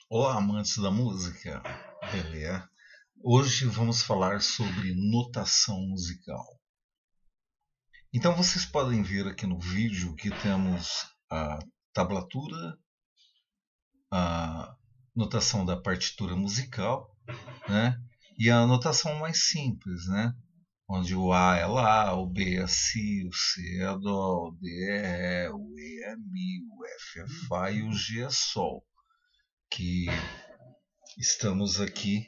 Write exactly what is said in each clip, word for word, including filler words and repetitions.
Olá, amantes da música, beleza? Hoje vamos falar sobre notação musical. Então vocês podem ver aqui no vídeo que temos a tablatura, a notação da partitura musical, né? E a notação mais simples, né? Onde o A é Lá, o B é Si, o C é Dó, o D é Ré, o E é Mi, o F é Fá e o G é Sol. Que estamos aqui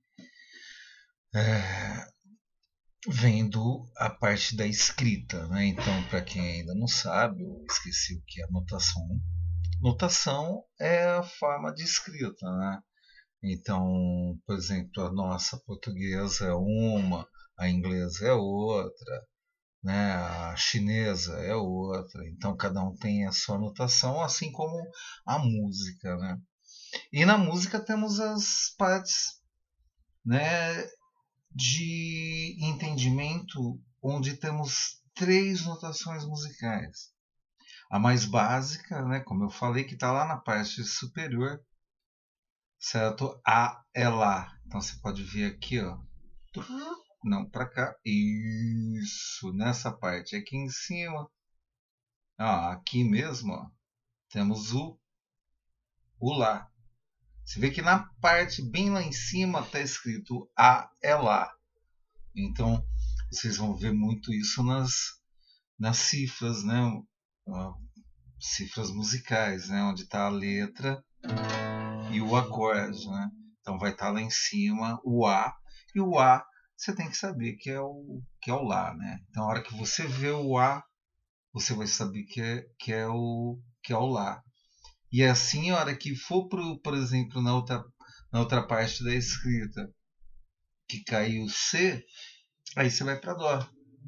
é, vendo a parte da escrita, né? Então, para quem ainda não sabe, eu esqueci o que é notação. Notação é a forma de escrita, né? Então, por exemplo, a nossa portuguesa é uma, a inglesa é outra, né? A chinesa é outra. Então, cada um tem a sua notação, assim como a música, né? E na música temos as partes, né, de entendimento onde temos três notações musicais. A mais básica, né, como eu falei, que está lá na parte superior, certo? A é Lá. Então você pode ver aqui, ó. Não, para cá. Isso, nessa parte aqui em cima. Ah, aqui mesmo, ó, temos o, o Lá. Você vê que na parte bem lá em cima está escrito A é Lá. Então vocês vão ver muito isso nas, nas cifras, né? Uh, cifras musicais, né? Onde está a letra e o acorde, né? Então vai estar tá lá em cima o A, e o A você tem que saber que é o, que é o Lá, né? Então a hora que você vê o A, você vai saber que é, que é, o, que é o Lá. E assim, a hora que for, pro, por exemplo, na outra, na outra parte da escrita, que caiu o C, aí você vai para Dó.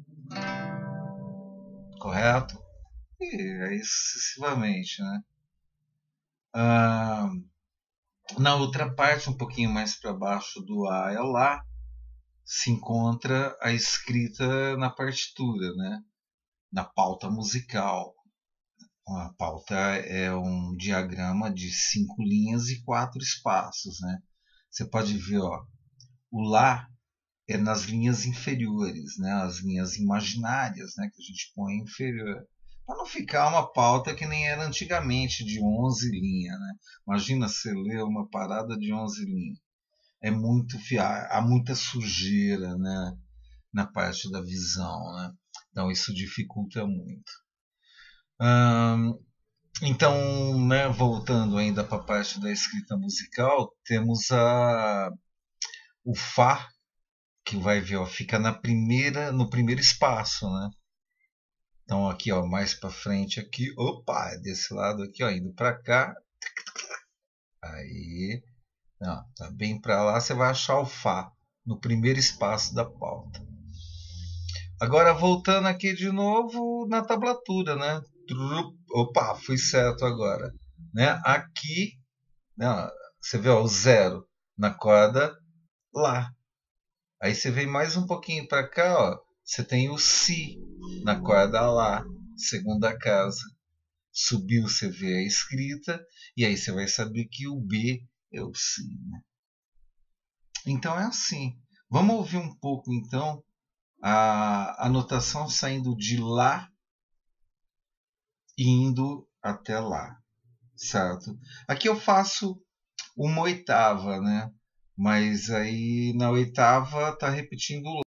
Correto? E aí sucessivamente, né? Ah, na outra parte, um pouquinho mais para baixo do A é Lá, se encontra a escrita na partitura, né? Na pauta musical. A pauta é um diagrama de cinco linhas e quatro espaços, né? Você pode ver, ó, o Lá é nas linhas inferiores, né? As linhas imaginárias, né? Que a gente põe inferior. Para não ficar uma pauta que nem era antigamente, de onze linhas, né? Imagina você ler uma parada de onze linhas. É muito fiar, há muita sujeira, né? Na parte da visão, né? Então isso dificulta muito. Hum, então, né, voltando ainda para a parte da escrita musical, temos a, o Fá, que vai ver, ó, fica na primeira, no primeiro espaço, né? Então aqui, ó, mais para frente aqui, opa, desse lado aqui, ó, indo para cá, aí, ó, tá bem para lá, você vai achar o Fá no primeiro espaço da pauta. Agora voltando aqui de novo na tablatura, né? Opa, fui certo agora, né? Aqui, né, você vê, ó, o zero na corda Lá. Aí você vem mais um pouquinho para cá, ó, você tem o Si na corda Lá, segunda casa. Subiu, você vê a escrita, e aí você vai saber que o B é o Si, né? Então é assim. Vamos ouvir um pouco então a, a notação saindo de Lá e indo até Lá, certo? Aqui eu faço uma oitava, né? Mas aí na oitava tá repetindo